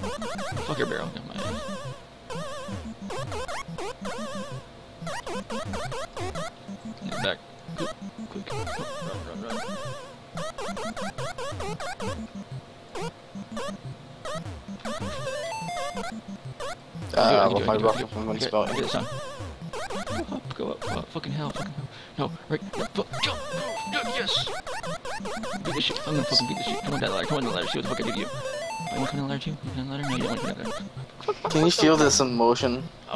Fuck your barrel. Got my ass. Get back. Quick. Run. With my rocket from one spot. Get this on. Go up. Fucking hell. No, right. No, fuck. Jump. No, yes. Beat this shit. I'm gonna fucking beat this shit. Come on that ladder. See what the fuck I did to you. You want to come down the ladder too? No, you don't want to come down the ladder. Can you feel this emotion? Oh.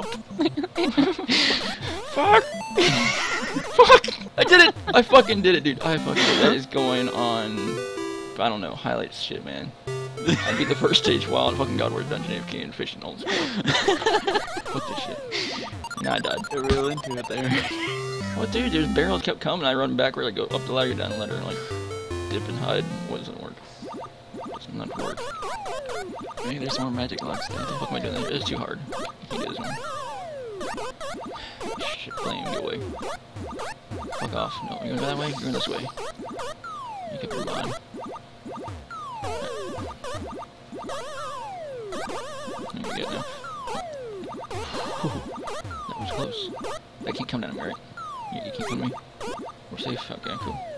Fuck! Fuck! I did it! I fucking did it, dude. I fucking did it. That is going on, I don't know, highlights shit, man. I beat the first stage while in fucking God Wars Dungeon AFK and fishing old school. Fuck this shit. Nah, I died. You're real into it there. What, dude? There's barrels kept coming. I run backward, I go up the ladder, down the ladder, and like dip and hide. What doesn't work? Doesn't not work. Maybe there's more magic locks there. What the fuck am I doing? It's too hard. I can't do this one. Shit, flame, go away. Fuck off. No, you're gonna go that way? You're going this way. You kept your line. There we go now. Whew. That was close. I can't come down, Merritt. You keep on me. We're safe? Okay, cool.